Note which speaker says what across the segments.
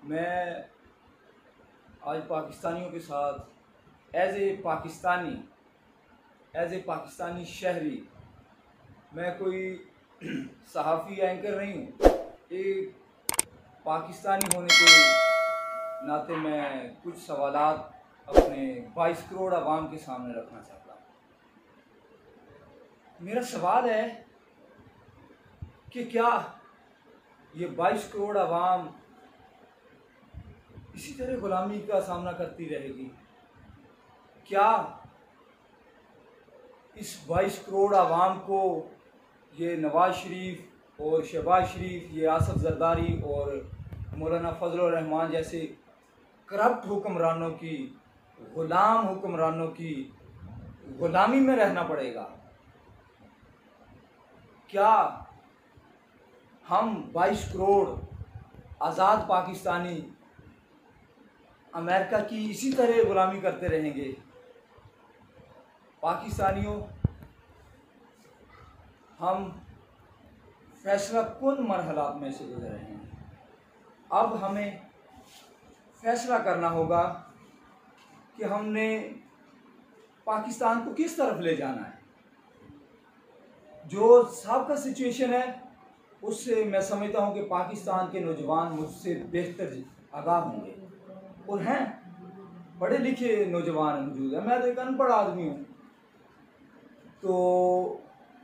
Speaker 1: मैं आज पाकिस्तानियों के साथ एज ए पाकिस्तानी शहरी, मैं कोई सहाफ़ी एंकर नहीं हूँ। एक पाकिस्तानी होने के नाते मैं कुछ सवालात अपने 22 करोड़ आवाम के सामने रखना चाहता हूँ। मेरा सवाल है कि क्या ये 22 करोड़ आवाम इसी तरह गुलामी का सामना करती रहेगी? क्या इस 22 करोड़ आवाम को ये नवाज शरीफ और शहबाज शरीफ, ये आसफ जरदारी और मौलाना फजलुर रहमान जैसे करप्ट हुक्मरानों की, गुलाम हुक्मरानों की गुलामी में रहना पड़ेगा? क्या हम 22 करोड़ आज़ाद पाकिस्तानी अमेरिका की इसी तरह गुलामी करते रहेंगे? पाकिस्तानियों, हम फैसला कुन मरहलात में से गुजर रहे हैं। अब हमें फैसला करना होगा कि हमने पाकिस्तान को किस तरफ ले जाना है। जो साबका सिचुएशन है उससे मैं समझता हूँ कि पाकिस्तान के नौजवान मुझसे बेहतर आगाह होंगे, और हैं पढ़े लिखे नौजवान मौजूद है। मैं तो एक अनपढ़ आदमी हूँ। तो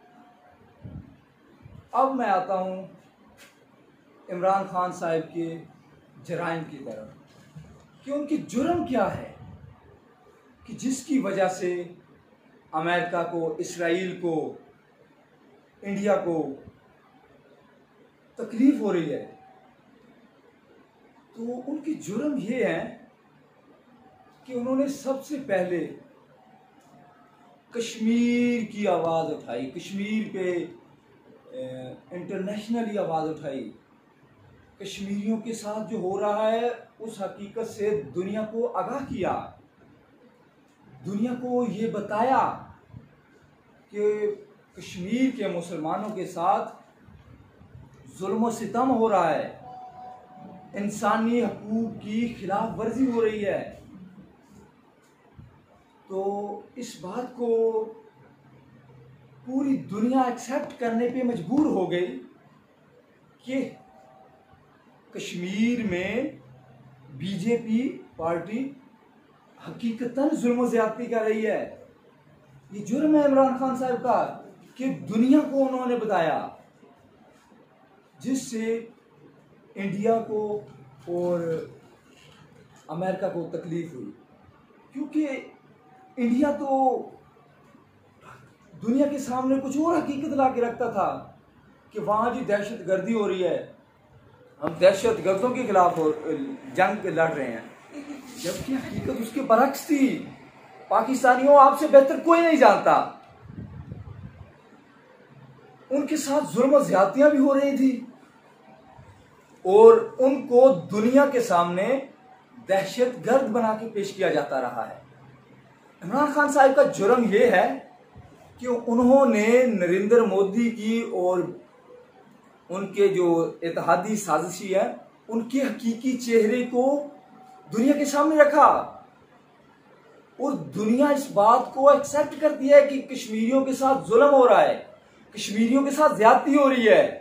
Speaker 1: अब मैं आता हूँ इमरान खान साहब के जराइम की तरफ कि उनकी जुर्म क्या है कि जिसकी वजह से अमेरिका को, इसराइल को, इंडिया को तकलीफ हो रही है। तो उनकी जुर्म ये है कि उन्होंने सबसे पहले कश्मीर की आवाज़ उठाई, कश्मीर पे इंटरनेशनली आवाज़ उठाई। कश्मीरियों के साथ जो हो रहा है उस हकीकत से दुनिया को आगाह किया, दुनिया को ये बताया कि कश्मीर के मुसलमानों के साथ जुल्म व सितम हो रहा है, इंसानी हकूक़ की खिलाफ वर्जी हो रही है। तो इस बात को पूरी दुनिया एक्सेप्ट करने पे मजबूर हो गई कि कश्मीर में बीजेपी पार्टी हकीकतन जुल्म ज़्यादती कर रही है। ये जुर्म है इमरान खान साहब का कि दुनिया को उन्होंने बताया, जिससे इंडिया को और अमेरिका को तकलीफ हुई। क्योंकि इंडिया तो दुनिया के सामने कुछ और हकीकत ला के रखता था कि वहाँ जो दहशत गर्दी हो रही है, हम दहशत गर्दों के खिलाफ जंग लड़ रहे हैं, जबकि हकीकत उसके बरक्स थी। पाकिस्तानियों, आपसे बेहतर कोई नहीं जानता, उनके साथ जुल्म ज्यादतियां भी हो रही थी और उनको दुनिया के सामने दहशत गर्द बना के पेश किया जाता रहा है। इमरान खान साहब का जुर्म यह है कि उन्होंने नरेंद्र मोदी की और उनके जो इत्तेहादी साजिशी है उनके हकीकी चेहरे को दुनिया के सामने रखा, और दुनिया इस बात को एक्सेप्ट करती है कि कश्मीरियों के साथ जुल्म हो रहा है, कश्मीरियों के साथ ज्यादती हो रही है।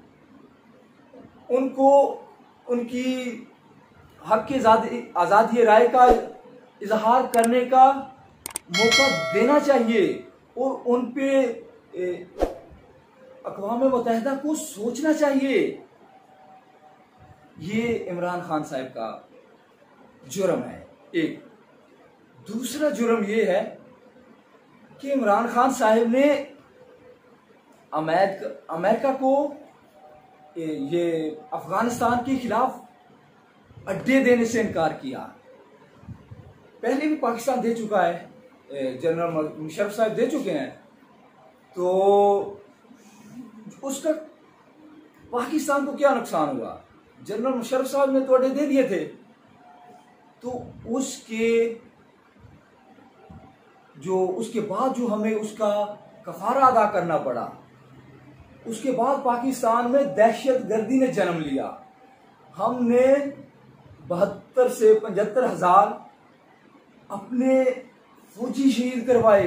Speaker 1: उनको उनकी हक की आज़ादी राय का इजहार करने का मौका देना चाहिए और उन पे अक़वाम मुत्तहिदा को सोचना चाहिए। ये इमरान खान साहब का जुर्म है। एक दूसरा जुर्म ये है कि इमरान खान साहब ने अमेरिका को ये अफगानिस्तान के खिलाफ अड्डे देने से इनकार किया। पहले भी पाकिस्तान दे चुका है, जनरल मुशर्रफ साहब दे चुके हैं। तो उसका पाकिस्तान को क्या नुकसान हुआ? जनरल मुशर्रफ साहब ने तो अड्डे दे दिए थे, तो उसके बाद जो हमें उसका कफारा अदा करना पड़ा, उसके बाद पाकिस्तान में दहशत गर्दी ने जन्म लिया। हमने 72 से 75 हजार अपने फौजी शहीद करवाए।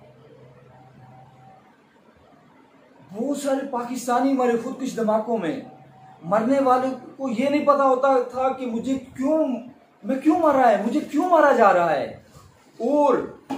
Speaker 1: बहुत सारे पाकिस्तानी मरे खुदकुश धमाकों में। मरने वाले को ये नहीं पता होता था कि मैं क्यों मर रहा है, मुझे क्यों मारा जा रहा है। और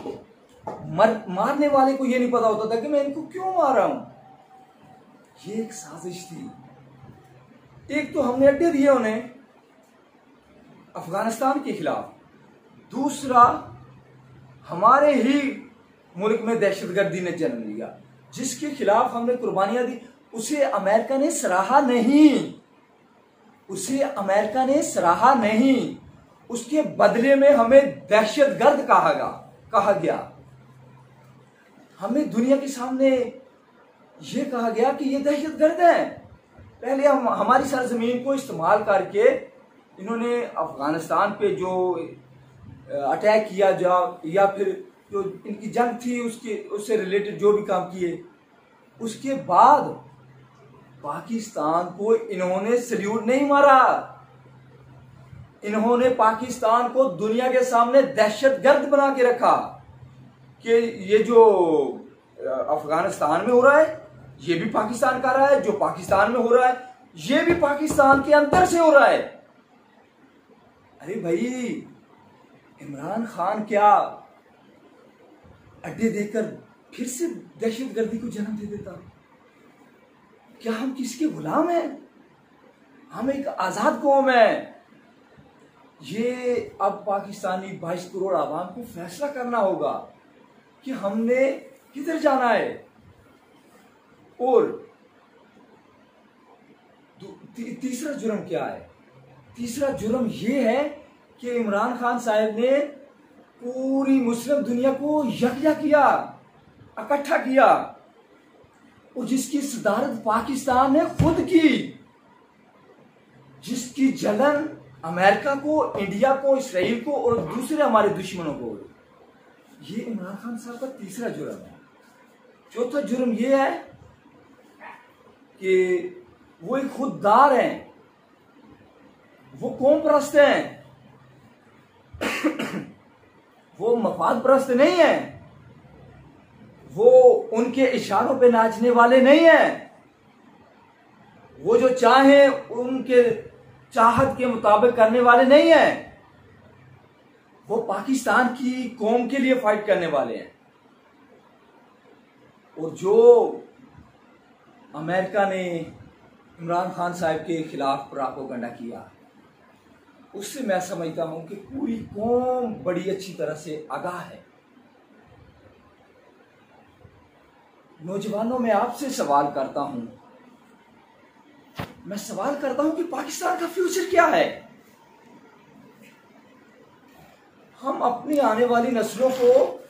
Speaker 1: मारने वाले को ये नहीं पता होता था कि मैं इनको क्यों मार रहा हूं। ये एक साजिश थी। एक तो हमने अड्डे दिए उन्हें अफगानिस्तान के खिलाफ, दूसरा हमारे ही मुल्क में दहशतगर्दी ने जन्म लिया, जिसके खिलाफ हमने कुर्बानियां दी। उसे अमेरिका ने सराहा नहीं, उसे अमेरिका ने सराहा नहीं। उसके बदले में हमें दहशतगर्द कहा गया। हमें दुनिया के सामने यह कहा गया कि ये दहशतगर्द हैं। पहले हमारी सरजमीन को इस्तेमाल करके इन्होंने अफगानिस्तान पे जो अटैक किया या फिर जो इनकी जंग थी उससे रिलेटेड जो भी काम किए, उसके बाद पाकिस्तान को इन्होंने सल्यूट नहीं मारा। इन्होंने पाकिस्तान को दुनिया के सामने दहशतगर्द बना के रखा कि ये जो अफगानिस्तान में हो रहा है ये भी पाकिस्तान का रहा है, जो पाकिस्तान में हो रहा है ये भी पाकिस्तान के अंदर से हो रहा है। अरे भाई, इमरान खान क्या अड्डे देकर फिर से दहशतगर्दी को जन्म दे देता? क्या हम किसके गुलाम हैं? हम एक आजाद कौम है। ये अब पाकिस्तानी 22 करोड़ आवाम को फैसला करना होगा कि हमने किधर जाना है। और तीसरा जुर्म क्या है? तीसरा जुर्म यह है कि इमरान खान साहब ने पूरी मुस्लिम दुनिया को यकजा किया, इकट्ठा किया, और जिसकी सदारत पाकिस्तान ने खुद की, जिसकी जलन अमेरिका को, इंडिया को, इसराइल को और दूसरे हमारे दुश्मनों को। ये इमरान खान साहब का तीसरा जुर्म है। चौथा जुर्म यह है कि वो एक खुददार हैं, वो कौम परस्त हैं, वो मफाद परस्त नहीं है, वो उनके इशारों पे नाचने वाले नहीं हैं। वो जो चाहे उनके चाहत के मुताबिक करने वाले नहीं हैं। वो पाकिस्तान की कौम के लिए फाइट करने वाले हैं। और जो अमेरिका ने इमरान खान साहब के खिलाफ प्रोपेगेंडा किया, उससे मैं समझता हूं कि पूरी कौम बड़ी अच्छी तरह से आगाह है। नौजवानों, मैं आपसे सवाल करता हूं, कि पाकिस्तान का फ्यूचर क्या है? हम अपनी आने वाली नस्लों को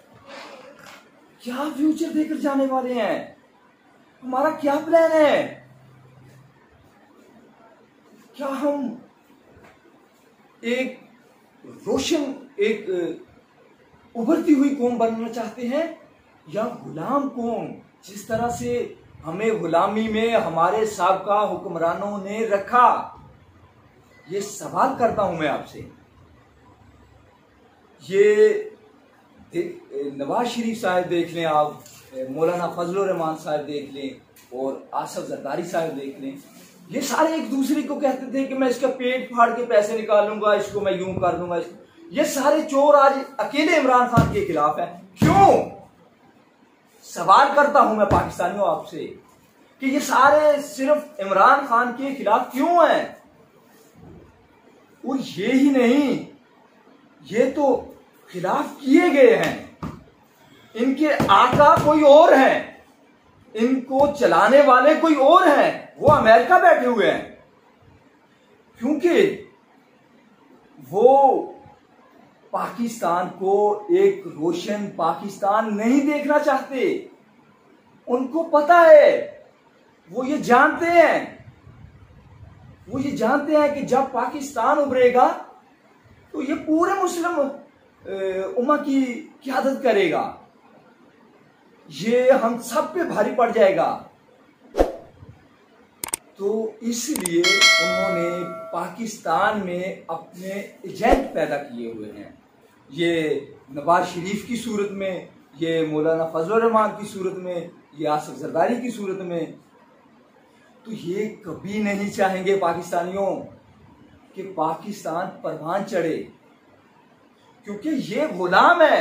Speaker 1: क्या फ्यूचर देकर जाने वाले हैं? हमारा क्या प्लान है? क्या हम एक रोशन, एक उभरती हुई कौम बनना चाहते हैं, या गुलाम कौम, जिस तरह से हमें गुलामी में हमारे साबका हुक्मरानों ने रखा? ये सवाल करता हूं मैं आपसे। ये नवाज शरीफ साहब देख लें, आप मौलाना फजलुर रहमान साहब देख लें, और आसफ जरदारी साहब देख लें, ये सारे एक दूसरे को कहते थे कि मैं इसका पेट फाड़ के पैसे निकालूंगा, इसको मैं यूं कर दूंगा। ये सारे चोर आज अकेले इमरान खान के खिलाफ हैं। क्यों? सवाल करता हूं मैं पाकिस्तानियों आपसे कि ये सारे सिर्फ इमरान खान के खिलाफ क्यों हैं? और ये ही नहीं, ये तो खिलाफ किए गए हैं। इनके आका कोई और हैं, इनको चलाने वाले कोई और हैं, वो अमेरिका बैठे हुए हैं। क्योंकि वो पाकिस्तान को एक रोशन पाकिस्तान नहीं देखना चाहते। उनको पता है, वो ये जानते हैं कि जब पाकिस्तान उभरेगा तो ये पूरे मुस्लिम उम्मा की क़यादत करेगा, ये हम सब पे भारी पड़ जाएगा। तो इसलिए उन्होंने पाकिस्तान में अपने एजेंट पैदा किए हुए हैं। ये नवाज शरीफ की सूरत में, ये मौलाना फजल रहमान की सूरत में, ये आसिफ जरदारी की सूरत में। तो ये कभी नहीं चाहेंगे पाकिस्तानियों कि पाकिस्तान परवान चढ़े, क्योंकि ये गुलाम है।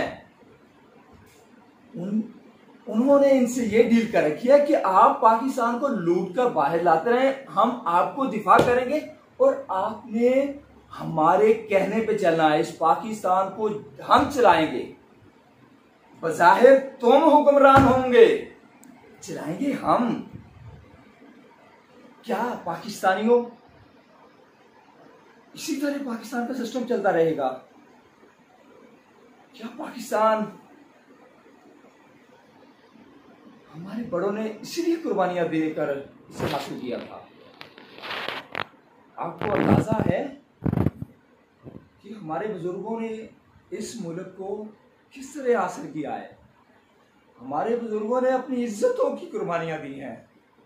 Speaker 1: उन्होंने इनसे ये डील कर रखी है कि आप पाकिस्तान को लूट कर बाहर लाते रहें, हम आपको दिफा करेंगे और आपने हमारे कहने पे चलना है। इस पाकिस्तान को हम चलाएंगे, बज़ाहिर तुम हुक्मरान होंगे, चलाएंगे हम। क्या पाकिस्तानियों, इसी तरह पाकिस्तान का सिस्टम चलता रहेगा? क्या पाकिस्तान, हमारे बड़ों ने इसीलिए कुर्बानियां देकर इसे हासिल किया था। आपको अंदाजा है कि हमारे बुजुर्गों ने इस मुल्क को किस तरह हासिल किया है। हमारे बुजुर्गों ने अपनी इज्जतों की कुर्बानियां दी हैं,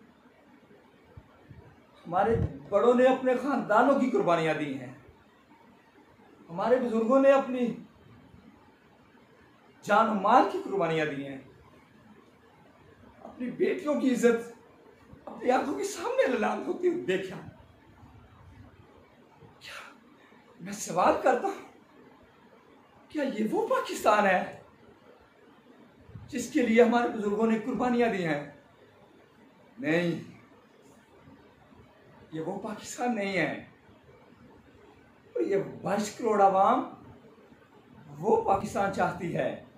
Speaker 1: हमारे बड़ों ने अपने खानदानों की कुर्बानियां दी हैं, हमारे बुजुर्गों ने अपनी जान माल की कुर्बानियां दी हैं, अपनी बेटियों की इज्जत अपनी आंखों के सामने ललाम होती हुई देखा। क्या मैं सवाल करता हूं, क्या ये वो पाकिस्तान है जिसके लिए हमारे बुजुर्गों ने कुर्बानियां दी हैं? नहीं, ये वो पाकिस्तान नहीं है। और ये 22 करोड़ आवाम वो पाकिस्तान चाहती है